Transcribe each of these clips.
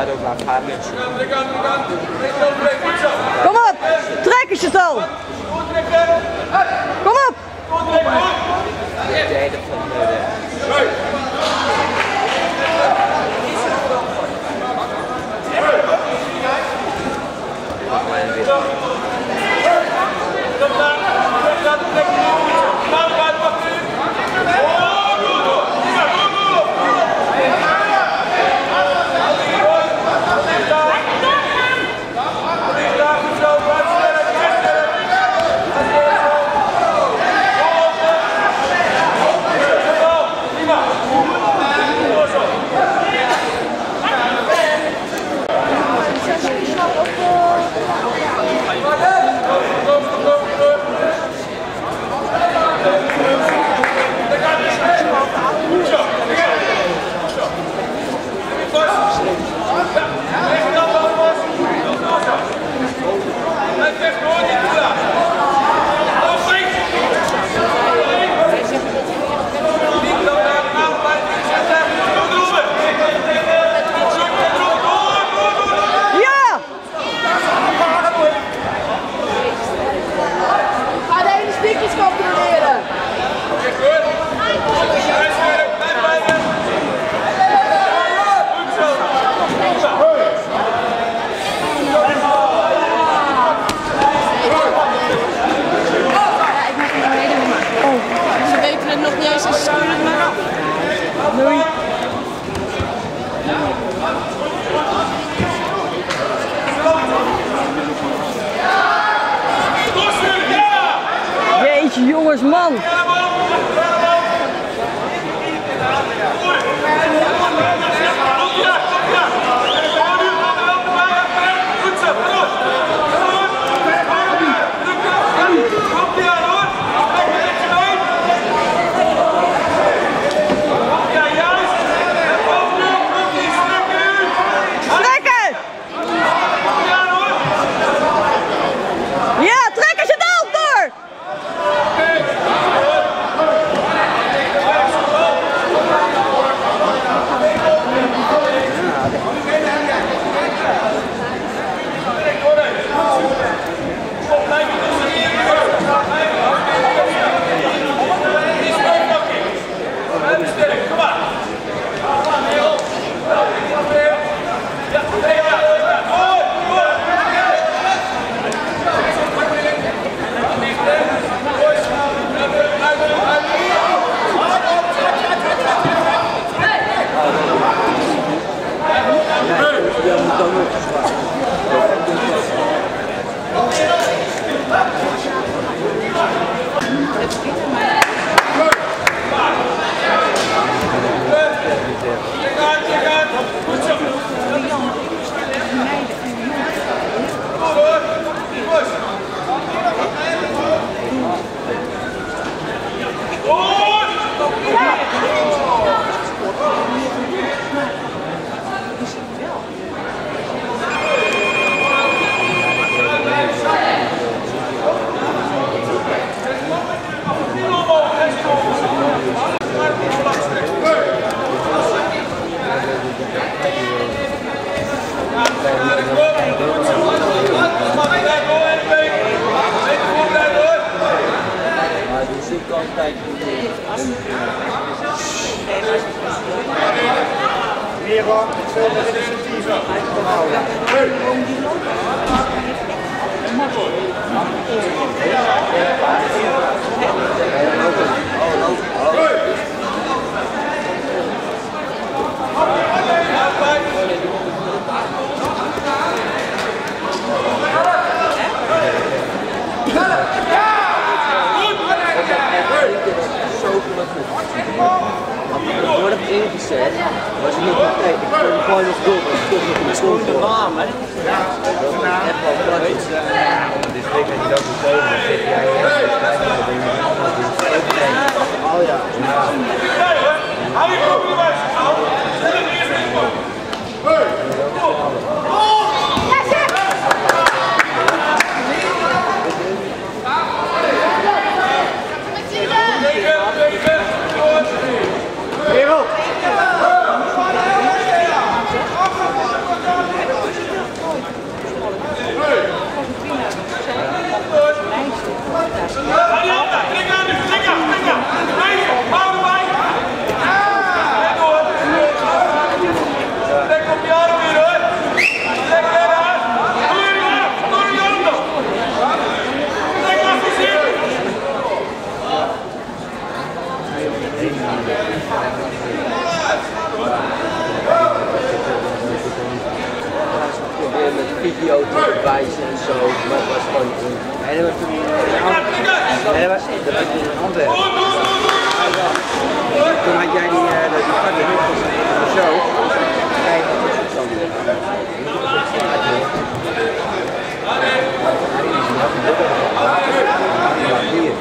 daardoor laat gaan. Kom op, trek eens het al. Kom op. De hele van Jeetje jongens, man. Nero, veel initiatieven. Er wordt ingezet, was het niet meer tijd. Ik kon hem gewoon nog door, maar ik stond nog in de school voor. Dat is echt wel praktisch. Dit week had je dat ook zo, dan zeg jij oh ja. Hou je kop in de buis! Wereld! video te wijzen en zo, maar het was gewoon niet. En dan was toen in Antwerpen. Toen had jij die harde nukkels en zo. Kijk, dat is zo niet. Hier.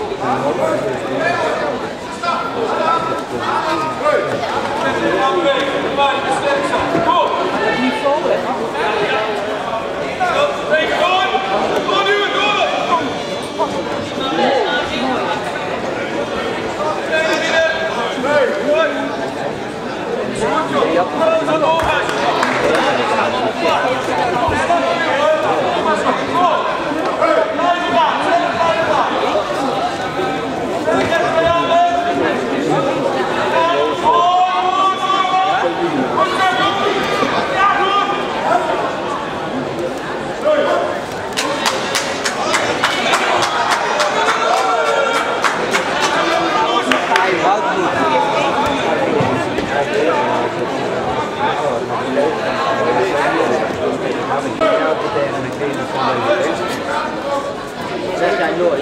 Zeg jij nooit?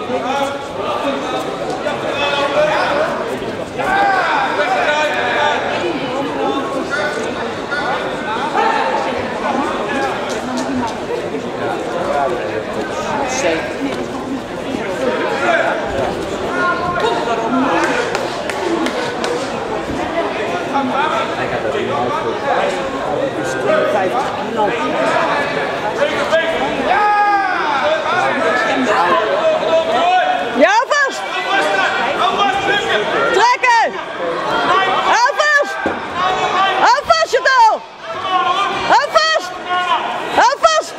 Hij gaat er helemaal voor. Het is 52 kilo. Ja, vast! Trekken! Hou vast! Hou vast, Chantal! Hou vast! Hou vast!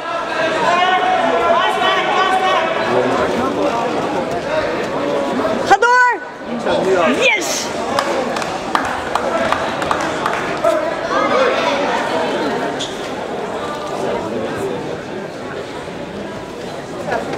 Ga door! Yes! Ja.